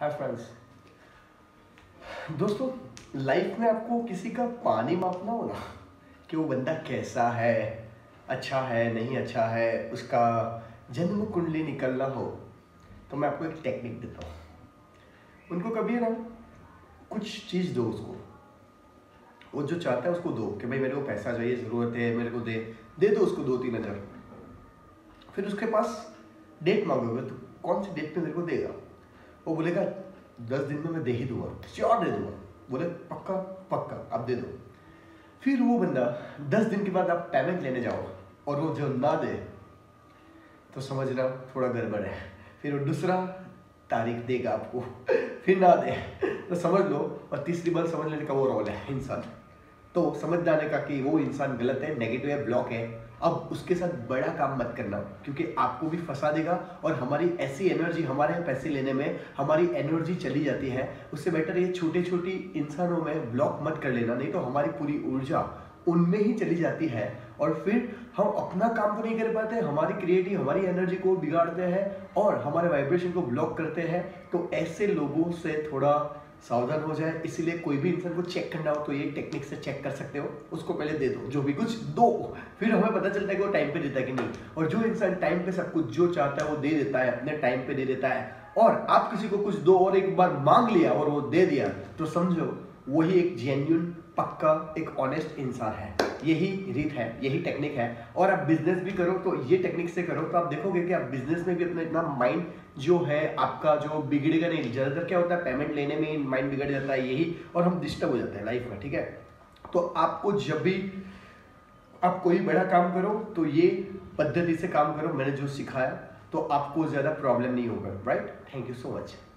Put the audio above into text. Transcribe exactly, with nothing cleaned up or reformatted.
Hi friends. दोस्तों, life में आपको किसी का पानी मापना हो ना कि वो बंदा कैसा है, अच्छा है नहीं अच्छा है, उसका जन्म कुंडली निकलना हो, तो मैं आपको एक टेक्निक देता हूँ। उनको कभी ना कुछ चीज़ दो उसको, वो जो चाहता है उसको दो कि भाई मेरे को पैसा चाहिए, ज़रूरत है, मेरे को दे दे दो उसको दो तीन हज़ार। फिर उसके पास डेट मांगोगे तो कौन सी डेट पे मेरे को देगा? वो बोलेगा दस दिन में मैं दे ही दूंगा, श्योर दे दूंगा। बोले पक्का पक्का आप दे दो। फिर वो बंदा दस दिन के बाद आप पेमेंट लेने जाओ और वो जो ना दे तो समझना थोड़ा गड़बड़ है। फिर वो दूसरा तारीख देगा आपको, फिर ना दे तो समझ लो, और तीसरी बार समझ लेने का वो रोल है इंसान। तो समझ जाने का कि वो इंसान गलत है, नेगेटिव है, ब्लॉक है। अब उसके साथ बड़ा काम मत करना, क्योंकि आपको भी फंसा देगा और हमारी ऐसी एनर्जी, हमारे यहाँ पैसे लेने में हमारी एनर्जी चली जाती है। उससे बेटर ये छोटे छोटे इंसानों में ब्लॉक मत कर लेना, नहीं तो हमारी पूरी ऊर्जा उनमें ही चली जाती है और फिर हम अपना काम तो नहीं कर पाते, हमारी क्रिएटिव हमारी एनर्जी को बिगाड़ते हैं और हमारे वाइब्रेशन को ब्लॉक करते हैं। तो ऐसे लोगों से थोड़ा सावधान हो जाए। इसीलिए कोई भी इंसान को चेक करना हो तो ये टेक्निक से चेक कर सकते हो। उसको पहले दे दो, जो भी कुछ दो, फिर हमें पता चलता है कि वो टाइम पे देता है कि नहीं। और जो इंसान टाइम पे सब कुछ जो चाहता है वो दे देता है, अपने टाइम पे दे देता है, और आप किसी को कुछ दो और एक बार मांग लिया और वो दे दिया, तो समझो वही एक जेन्युइन पक्का एक ऑनेस्ट इंसान है। यही रीत है, यही टेक्निक है। और आप बिजनेस भी करो तो ये टेक्निक से करो तो आप देखोगे कि आप बिजनेस में भी अपना इतना माइंड जो है आपका जो बिगड़ेगा नहीं। ज्यादातर क्या होता है, पेमेंट लेने में माइंड बिगड़ जाता है यही, और हम डिस्टर्ब हो जाते हैं लाइफ में, ठीक है। तो आपको जब भी आप कोई बड़ा काम करो तो ये पद्धति से काम करो, मैंने जो सिखाया, तो आपको ज्यादा प्रॉब्लम नहीं होगा। Right, thank you so much.